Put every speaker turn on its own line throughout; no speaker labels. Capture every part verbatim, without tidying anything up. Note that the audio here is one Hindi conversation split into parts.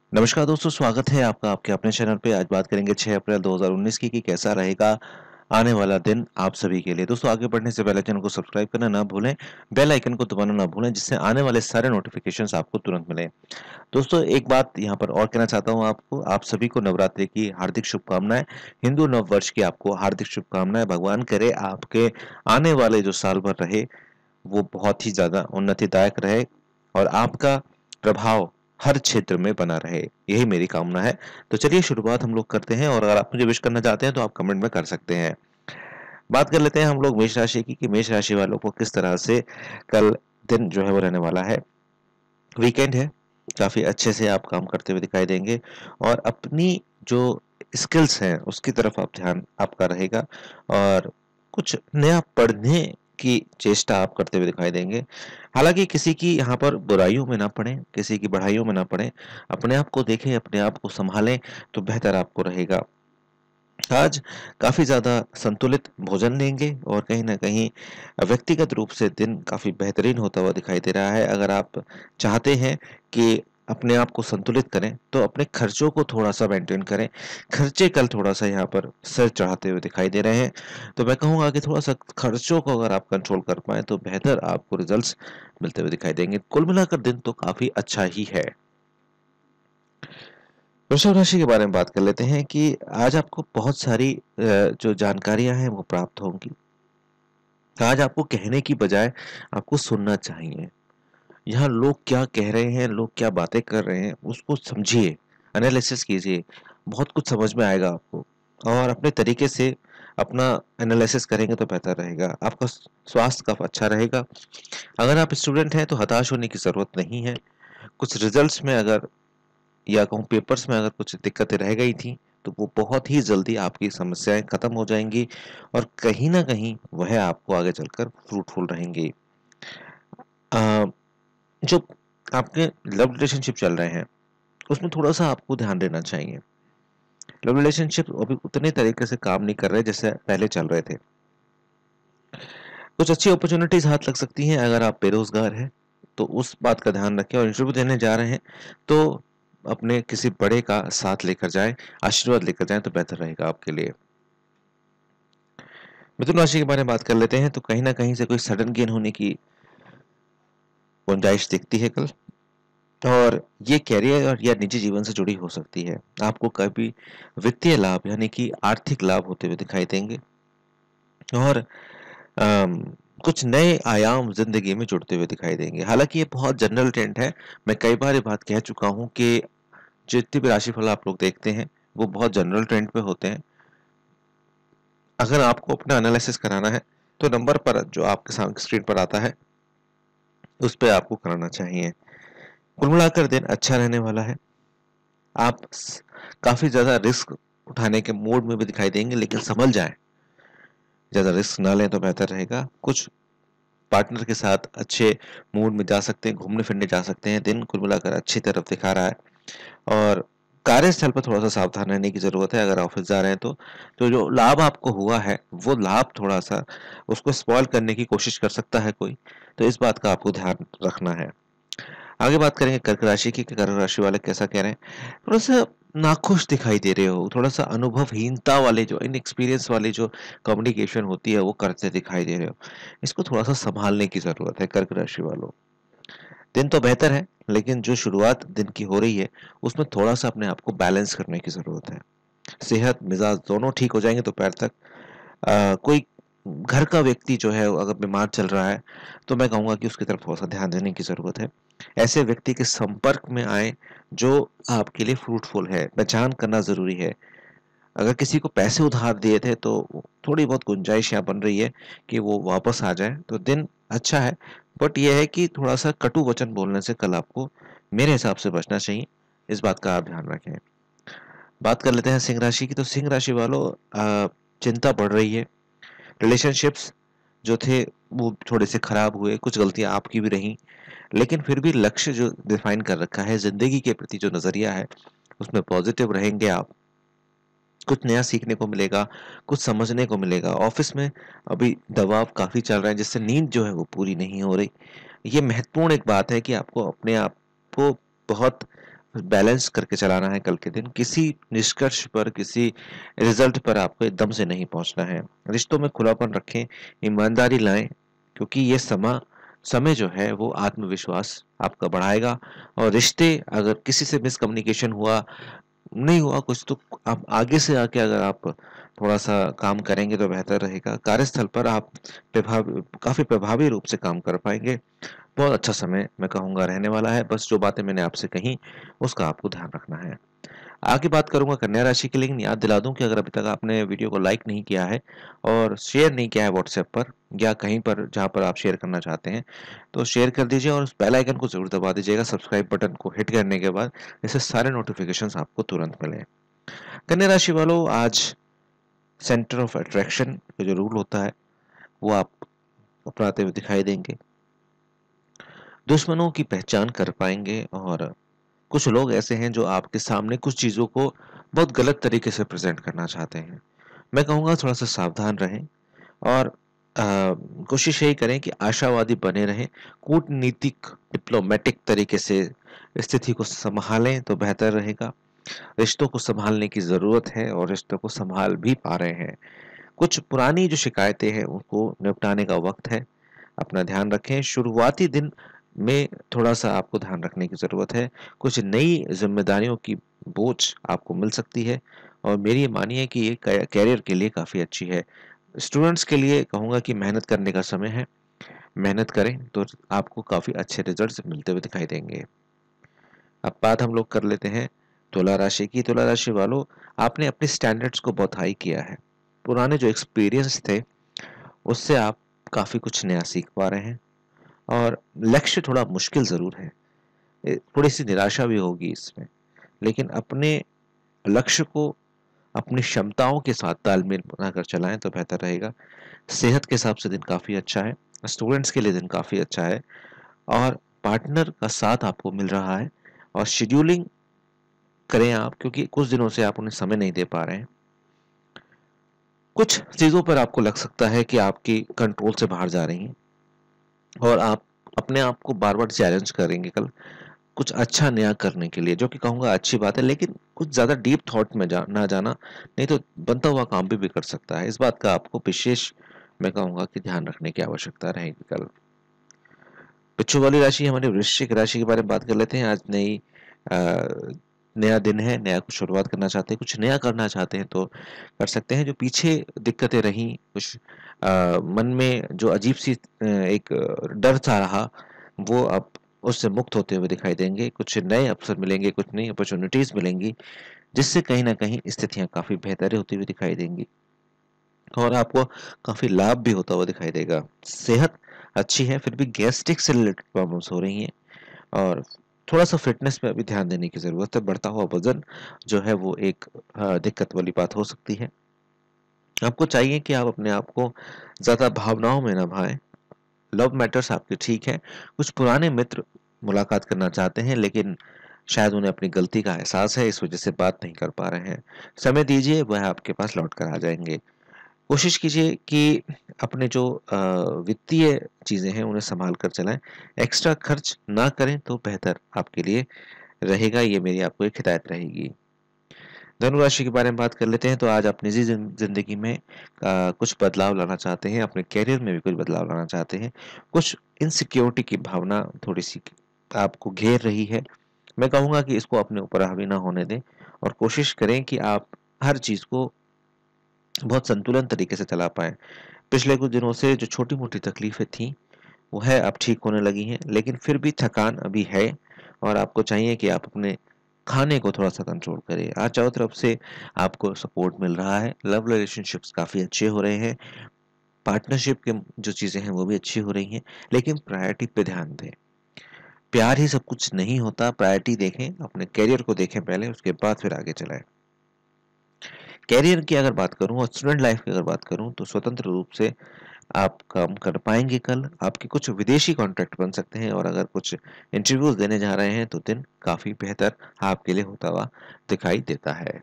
नमस्कार दोस्तों, स्वागत है आपका आपके अपने चैनल पे। आज बात करेंगे छह अप्रैल दो हज़ार उन्नीस की कि कैसा रहेगा आने वाला दिन आप सभी के लिए। दोस्तों, आगे बढ़ने से पहले चैनल को सब्सक्राइब करना ना भूलें, बेल आइकन को दबाना ना भूलें, जिससे आने वाले सारे नोटिफिकेशंस आपको तुरंत मिलें। दोस्तों, एक बात यहाँ पर और कहना चाहता हूँ आपको, आप सभी को नवरात्रि की हार्दिक शुभकामनाएं, हिंदू नव वर्ष की आपको हार्दिक शुभकामनाएं। भगवान करे आपके आने वाले जो साल भर रहे वो बहुत ही ज्यादा उन्नतिदायक रहे और आपका प्रभाव हर क्षेत्र में बना रहे, यही मेरी कामना है। तो चलिए शुरुआत हम लोग करते हैं, और अगर आप मुझे विश करना चाहते हैं तो आप कमेंट में कर सकते हैं। बात कर लेते हैं हम लोग मेष राशि की कि मेष राशि वालों को किस तरह से कल दिन जो है वो रहने वाला है। वीकेंड है, काफी अच्छे से आप काम करते हुए दिखाई देंगे और अपनी जो स्किल्स हैं उसकी तरफ आप ध्यान आपका रहेगा और कुछ नया पढ़ने की चेष्टा आप करते हुए दिखाई देंगे। हालांकि किसी की यहाँ पर बुराइयों में ना पड़े, किसी की बढ़ाइयों में ना पड़े, अपने आप को देखें, अपने आप को संभालें तो बेहतर आपको रहेगा। आज काफ़ी ज़्यादा संतुलित भोजन लेंगे और कहीं न कहीं व्यक्तिगत रूप से दिन काफ़ी बेहतरीन होता हुआ दिखाई दे रहा है। अगर आप चाहते हैं कि अपने आप को संतुलित करें, तो अपने खर्चों को थोड़ा-सा मेंटेन करें। खर्चे कल थोड़ा-सा यहाँ पर सिर चढ़ाते हुए दिखाई दे रहे हैं, तो मैं कहूँगा कि थोड़ा-सा खर्चों को अगर आप कंट्रोल कर पाएँ, तो बेहतर आपको रिज़ल्ट्स मिलते हुए दिखाई देंगे। कुल मिलाकर दिन तो काफ़ी अच्छा ही है। वृषभ राशि के बारे में बात कर लेते हैं कि आज आपको बहुत सारी अ, जो जानकारियां हैं वो प्राप्त होंगी। आज आपको कहने की बजाय आपको सुनना चाहिए। यहाँ लोग क्या कह रहे हैं, लोग क्या बातें कर रहे हैं, उसको समझिए, एनालिसिस कीजिए। बहुत कुछ समझ में आएगा आपको और अपने तरीके से अपना एनालिसिस करेंगे तो बेहतर रहेगा। आपका स्वास्थ्य काफी अच्छा रहेगा। अगर आप स्टूडेंट हैं तो हताश होने की जरूरत नहीं है। कुछ रिजल्ट्स में अगर या कहूँ पेपर्स में अगर कुछ दिक्कतें रह गई थी, तो वो बहुत ही जल्दी आपकी समस्याएं खत्म हो जाएंगी और कहीं ना कहीं वह आपको आगे चलकर फ्रूटफुल रहेंगी। अ, जो आपके लव रिलेशनशिप चल रहे हैं उसमें थोड़ा सा आपको ध्यान देना चाहिए। लव रिलेशनशिप अभी उतने तरीके से काम नहीं कर रहे जैसे पहले चल रहे थे। कुछ अच्छी अपॉर्चुनिटीज हाथ लग सकती हैं। अगर आप बेरोजगार हैं तो उस बात का ध्यान रखें, और इंटरव्यू देने जा रहे हैं तो अपने किसी बड़े का साथ लेकर जाएं, आशीर्वाद लेकर जाएं तो बेहतर रहेगा आपके लिए। मिथुन राशि के बारे में बात कर लेते हैं तो कहीं ना कहीं से कोई सडन गेन होने की गुंजाइश दिखती है कल, और ये कैरियर और या निजी जीवन से जुड़ी हो सकती है। आपको कभी वित्तीय लाभ यानी कि आर्थिक लाभ होते हुए दिखाई देंगे और अम, कुछ नए आयाम जिंदगी में जुड़ते हुए दिखाई देंगे। हालांकि ये बहुत जनरल ट्रेंड है। मैं कई बार ये बात कह चुका हूँ कि जितने भी राशिफल आप लोग देखते हैं वो बहुत जनरल ट्रेंड पे होते हैं। अगर आपको अपना एनालिसिस कराना है तो नंबर पर जो आपके सामने स्क्रीन पर आता है उस पर आपको कराना चाहिए। कुल मिलाकर दिन अच्छा रहने वाला है। आप स- काफी ज्यादा रिस्क उठाने के मूड में भी दिखाई देंगे, लेकिन संभल जाएं, ज्यादा रिस्क ना लें तो बेहतर रहेगा। कुछ पार्टनर के साथ अच्छे मूड में जा सकते हैं, घूमने फिरने जा सकते हैं। दिन कुल मिलाकर अच्छी तरफ दिखा रहा है और कार्यस्थल पर थोड़ा सा सावधान रहने की जरूरत है। अगर ऑफिस जा रहे हैं तो तो जो लाभ आपको हुआ है वो लाभ थोड़ा सा उसको स्पॉइल करने की कोशिश कर सकता है कोई, तो इस बात का आपको ध्यान रखना है। आगे बात करेंगे कर्क राशि की कि कर्क राशि वाले कैसा कह रहे हैं। थोड़ा सा नाखुश दिखाई दे रहे हो, थोड़ा सा अनुभवहीनता वाले जो इनएक्सपीरियंस वाली जो कम्युनिकेशन होती है वो करते दिखाई दे रहे हो। इसको थोड़ा सा संभालने की जरूरत है कर्क राशि वालों। दिन तो बेहतर है, लेकिन जो शुरुआत दिन की हो रही है उसमें थोड़ा सा अपने आप को बैलेंस करने की जरूरत है। सेहत मिजाज दोनों ठीक हो जाएंगे दोपहर तक। आ, कोई घर का व्यक्ति जो है अगर बीमार चल रहा है तो मैं कहूँगा कि उसकी तरफ थोड़ा सा ध्यान देने की जरूरत है। ऐसे व्यक्ति के संपर्क में आए जो आपके लिए फ्रूटफुल है, पहचान करना जरूरी है। अगर किसी को पैसे उधार दिए थे तो थोड़ी बहुत गुंजाइश यहाँ बन रही है कि वो वापस आ जाए तो दिन अच्छा है। बट यह है कि थोड़ा सा कटु वचन बोलने से कल आपको मेरे हिसाब से बचना चाहिए। इस बात का आप ध्यान रखें। बात कर लेते हैं सिंह राशि की। तो सिंह राशि वालों, अ, चिंता बढ़ रही है। रिलेशनशिप्स जो थे वो थोड़े से खराब हुए, कुछ गलतियां आपकी भी रहीं, लेकिन फिर भी लक्ष्य जो डिफाइन कर रखा है, जिंदगी के प्रति जो नजरिया है उसमें पॉजिटिव रहेंगे आप। कुछ नया सीखने को मिलेगा, कुछ समझने को मिलेगा। ऑफिस में अभी दबाव काफी चल रहा है जिससे नींद जो है वो पूरी नहीं हो रही। ये महत्वपूर्ण एक बात है कि आपको अपने आप को बहुत बैलेंस करके चलाना है कल के दिन। किसी निष्कर्ष पर, किसी रिजल्ट पर आपको एकदम से नहीं पहुंचना है। रिश्तों में खुलापन रखें, ईमानदारी लाएं, क्योंकि ये समा समय जो है वो आत्मविश्वास आपका बढ़ाएगा। और रिश्ते, अगर किसी से मिसकम्युनिकेशन हुआ, नहीं हुआ कुछ, तो आप आगे से आके अगर आप थोड़ा सा काम करेंगे तो बेहतर रहेगा। कार्यस्थल पर आप प्रभाव काफी प्रभावी रूप से काम कर पाएंगे। बहुत अच्छा समय मैं कहूँगा रहने वाला है। बस जो बातें मैंने आपसे कही उसका आपको ध्यान रखना है। आगे बात करूंगा कन्या राशि की, लेकिन याद दिला दूं कि अगर अभी तक आपने वीडियो को लाइक नहीं किया है और शेयर नहीं किया है व्हाट्सएप पर या कहीं पर जहां पर आप शेयर करना चाहते हैं, तो शेयर कर दीजिए और उस बेल आइकन को जरूर दबा दीजिएगा, सब्सक्राइब बटन को हिट करने के बाद, इससे सारे नोटिफिकेशंस आपको तुरंत मिले। कन्या राशि वालों, आज सेंटर ऑफ अट्रैक्शन का जो रूल होता है वो आप अपनाते हुए दिखाई देंगे। दुश्मनों की पहचान कर पाएंगे और कुछ लोग ऐसे हैं जो आपके सामने कुछ चीज़ों को बहुत गलत तरीके से प्रेजेंट करना चाहते हैं। मैं कहूँगा थोड़ा सा सावधान रहें और आ, कोशिश यही करें कि आशावादी बने रहें। कूटनीतिक डिप्लोमेटिक तरीके से स्थिति को संभालें तो बेहतर रहेगा। रिश्तों को संभालने की ज़रूरत है और रिश्तों को संभाल भी पा रहे हैं। कुछ पुरानी जो शिकायतें हैं उनको निपटाने का वक्त है। अपना ध्यान रखें। शुरुआती दिन में थोड़ा सा आपको ध्यान रखने की ज़रूरत है। कुछ नई जिम्मेदारियों की बोझ आपको मिल सकती है और मेरी मानिए कि ये कैरियर के लिए काफ़ी अच्छी है। स्टूडेंट्स के लिए कहूँगा कि मेहनत करने का समय है। मेहनत करें तो आपको काफ़ी अच्छे रिजल्ट्स मिलते हुए दिखाई देंगे। अब बात हम लोग कर लेते हैं तुला राशि की। तुला राशि वालों, आपने अपने स्टैंडर्ड्स को बहुत हाई किया है। पुराने जो एक्सपीरियंस थे उससे आप काफ़ी कुछ नया सीख पा रहे हैं और लक्ष्य थोड़ा मुश्किल ज़रूर है। ए, थोड़ी सी निराशा भी होगी इसमें, लेकिन अपने लक्ष्य को अपनी क्षमताओं के साथ तालमेल बनाकर चलाएं तो बेहतर रहेगा। सेहत के हिसाब से दिन काफ़ी अच्छा है। स्टूडेंट्स के लिए दिन काफ़ी अच्छा है और पार्टनर का साथ आपको मिल रहा है। और शेड्यूलिंग करें आप, क्योंकि कुछ दिनों से आप उन्हें समय नहीं दे पा रहे हैं। कुछ चीज़ों पर आपको लग सकता है कि आपकी कंट्रोल से बाहर जा रही हैं और आप अपने आप को बार बार चैलेंज करेंगे कल कुछ अच्छा नया करने के लिए, जो कि कहूँगा अच्छी बात है, लेकिन कुछ ज़्यादा डीप थॉट में जा ना जाना, नहीं तो बनता हुआ काम भी बिगड़ सकता है। इस बात का आपको विशेष मैं कहूँगा कि ध्यान रखने की आवश्यकता रहेगी कल। पिछू वाली राशि हमारी वृश्चिक राशि के बारे में बात कर लेते हैं। आज नई अ, नया दिन है, नया कुछ शुरुआत करना चाहते हैं, कुछ नया करना चाहते हैं तो कर सकते हैं। जो पीछे दिक्कतें रहीं, कुछ आ, मन में जो अजीब सी अ, एक डर सा रहा, वो अब उससे मुक्त होते हुए दिखाई देंगे। कुछ नए अवसर मिलेंगे, कुछ नई अपॉर्चुनिटीज मिलेंगी, जिससे कहीं ना कहीं स्थितियां काफी बेहतर होती हुई दिखाई देंगी और आपको काफी लाभ भी होता हुआ दिखाई देगा। सेहत अच्छी है, फिर भी गैस्ट्रिक से रिलेटेड प्रॉब्लम्स हो रही हैं और थोड़ा सा फिटनेस पे अभी ध्यान देने की ज़रूरत है। बढ़ता हुआ वजन जो है वो एक अ, दिक्कत वाली बात हो सकती है। आपको चाहिए कि आप अपने आप को ज़्यादा भावनाओं में ना भाएं। लव मैटर्स आपके ठीक है। कुछ पुराने मित्र मुलाकात करना चाहते हैं, लेकिन शायद उन्हें अपनी गलती का एहसास है, इस वजह से बात नहीं कर पा रहे हैं। समय दीजिए, वह आपके पास लौट कर आ जाएंगे। कोशिश कीजिए कि अपने जो अ, वित्तीय चीज़ें हैं उन्हें संभाल कर चलाएं। एक्स्ट्रा खर्च ना करें तो बेहतर आपके लिए रहेगा। ये मेरी आपको एक हिदायत रहेगी। धनु राशि के बारे में बात कर लेते हैं। तो आज आप निजी जिन- जिंदगी में आ, कुछ बदलाव लाना चाहते हैं, अपने कैरियर में भी कुछ बदलाव लाना चाहते हैं। कुछ इनसिक्योरिटी की भावना थोड़ी सी आपको घेर रही है। मैं कहूँगा कि इसको अपने ऊपर हावी ना होने दें और कोशिश करें कि आप हर चीज़ को बहुत संतुलन तरीके से चला पाएं। पिछले कुछ दिनों से जो छोटी मोटी तकलीफें थी वो है अब ठीक होने लगी हैं, लेकिन फिर भी थकान अभी है और आपको चाहिए कि आप अपने खाने को थोड़ा सा कंट्रोल करें। आज चारों तरफ से आपको सपोर्ट मिल रहा है। लव रिलेशनशिप्स काफ़ी अच्छे हो रहे हैं। पार्टनरशिप के जो चीज़ें हैं वो भी अच्छी हो रही हैं, लेकिन प्रायोरिटी पे ध्यान दें। प्यार ही सब कुछ नहीं होता। प्रायोरिटी देखें, अपने करियर को देखें पहले, उसके बाद फिर आगे चलाएं। कैरियर की अगर बात करूं और स्टूडेंट लाइफ की अगर बात करूं तो स्वतंत्र रूप से आप काम कर पाएंगे। कल आपके कुछ विदेशी कॉन्ट्रैक्ट बन सकते हैं और अगर कुछ इंटरव्यूज देने जा रहे हैं तो दिन काफ़ी बेहतर आपके लिए होता हुआ दिखाई देता है।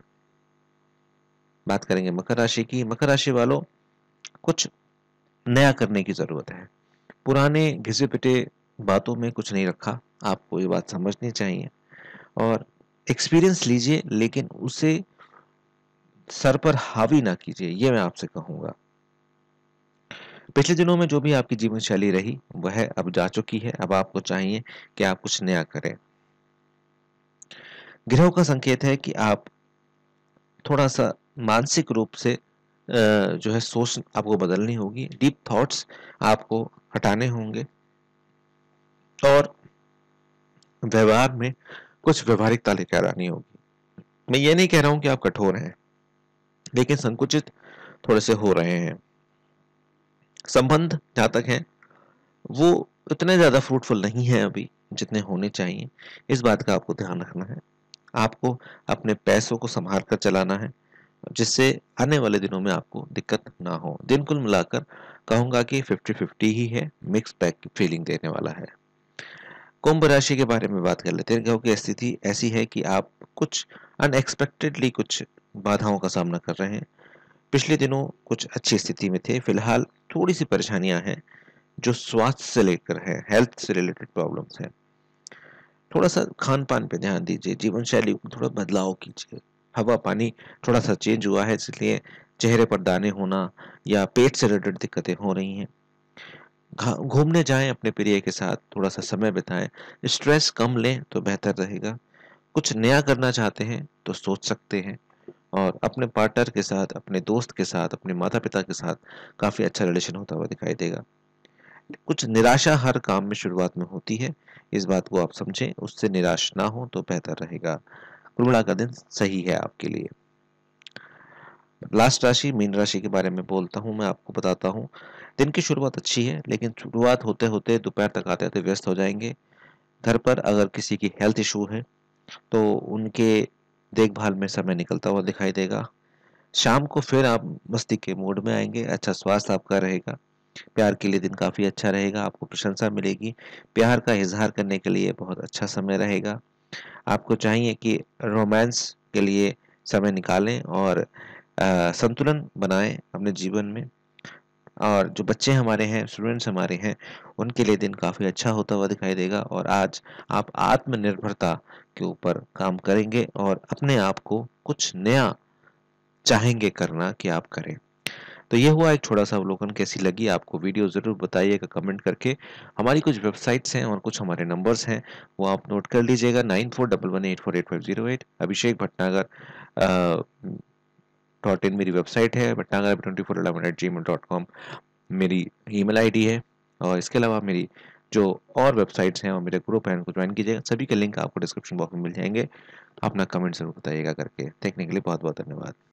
बात करेंगे मकर राशि की। मकर राशि वालों, कुछ नया करने की ज़रूरत है। पुराने घिसे पिटे बातों में कुछ नहीं रखा, आपको ये बात समझनी चाहिए। और एक्सपीरियंस लीजिए, लेकिन उसे सर पर हावी ना कीजिए, ये मैं आपसे कहूँगा। पिछले दिनों में जो भी आपकी जीवन शैली रही, वह अब जा चुकी है। अब आपको चाहिए कि आप कुछ नया करें। ग्रहों का संकेत है कि आप थोड़ा-सा मानसिक रूप से अ, जो है सोच आपको बदलनी होगी। डीप थॉट्स आपको हटाने होंगे और व्यवहार में कुछ व्यावहारिकता लेकर आनी होगी। मैं ये नहीं कह रहा हूँ कि आप कठोर हैं, लेकिन संकुचित थोड़े से हो रहे हैं। संबंध जहाँ तक है, वो उतने ज़्यादा फ्रूटफुल नहीं है अभी, जितने होने चाहिए। इस बात का आपको ध्यान रखना है। आपको अपने पैसों को सँभाल कर चलाना है, जिससे आने वाले दिनों में आपको दिक्कत ना हो। दिन कुल मिलाकर कहूँगा कि फिफ्टी फिफ्टी ही है, मिक्स बैग की फीलिंग देने वाला है। कुंभ राशि के बारे में बात कर लेते हैं। ग्रहों की स्थिति ऐसी है कि आप कुछ अनएक्सपेक्टेडली कुछ बाधाओं का सामना कर रहे हैं। पिछले दिनों कुछ अच्छी स्थिति में थे, फिलहाल थोड़ी-सी परेशानियाँ हैं, जो स्वास्थ्य से लेकर है, हेल्थ से रिलेटेड प्रॉब्लम्स हैं। थोड़ा-सा खान-पान पे ध्यान दीजिए, जीवन शैली में थोड़ा बदलाव कीजिए। हवा-पानी थोड़ा-सा चेंज हुआ है, इसलिए चेहरे पर दाने होना या पेट से रिलेटेड दिक्कतें हो रही हैं। घा घूमने जाएँ अपने प्रिय के साथ, थोड़ा-सा समय बिताएँ, स्ट्रेस कम लें तो बेहतर रहेगा। कुछ नया करना चाहते हैं तो सोच सकते हैं और अपने पार्टनर के साथ, अपने दोस्त के साथ, अपने माता-पिता के साथ काफ़ी अच्छा रिलेशन होता हुआ दिखाई देगा। कुछ निराशा हर काम में शुरुआत में होती है, इस बात को आप समझें, उससे निराश ना हों तो बेहतर रहेगा। कुल मिलाकर दिन सही है आपके लिए। लास्ट राशि मीन राशि के बारे में बोलता हूँ, मैं आपको बताता हूँ। दिन की शुरुआत अच्छी है, लेकिन शुरुआत होते-होते दोपहर तक आते-आते व्यस्त हो जाएँगे। घर पर अगर किसी की हेल्थ इश्यू है, तो उनके देखभाल में समय निकलता हुआ दिखाई देगा। शाम को फिर आप मस्ती के मूड में आएँगे, अच्छा स्वास्थ्य आपका रहेगा। प्यार के लिए दिन काफ़ी अच्छा रहेगा, आपको प्रशंसा मिलेगी। प्यार का इज़हार करने के लिए बहुत अच्छा समय रहेगा। आपको चाहिए कि रोमांस के लिए समय निकालें और अ, संतुलन बनाएँ अपने जीवन में। और जो बच्चे हमारे हैं, स्टूडेंट्स हमारे हैं, उनके लिए दिन काफ़ी अच्छा होता हुआ दिखाई देगा और आज आप आत्मनिर्भरता के ऊपर काम करेंगे और अपने आप को कुछ नया चाहेंगे करना कि आप करें। तो ये हुआ एक छोटा-सा अवलोकन, कैसी लगी आपको वीडियो ज़रूर बताइएगा कमेंट करके। हमारी कुछ वेबसाइट्स हैं और कुछ हमारे नंबर्स हैं, वो आप नोट कर लीजिएगा nine four one one eight four eight five zero eight. Abhishek Bhatnagar uh, dot in मेरी वेबसाइट है, Bhatnagar twenty four eleven at Gmail dot com मेरी ईमेल आईडी है और इसके अलावा मेरी जो और वेबसाइट्स हैं और मेरे ग्रुप हैं, उनको ज्वाइन कीजिएगा। सभी के लिंक आपको डिस्क्रिप्शन बॉक्स में मिल जाएँगे। अपना कमेंट ज़रूर बताइएगा करके। देखने के लिए बहुत-बहुत धन्यवाद।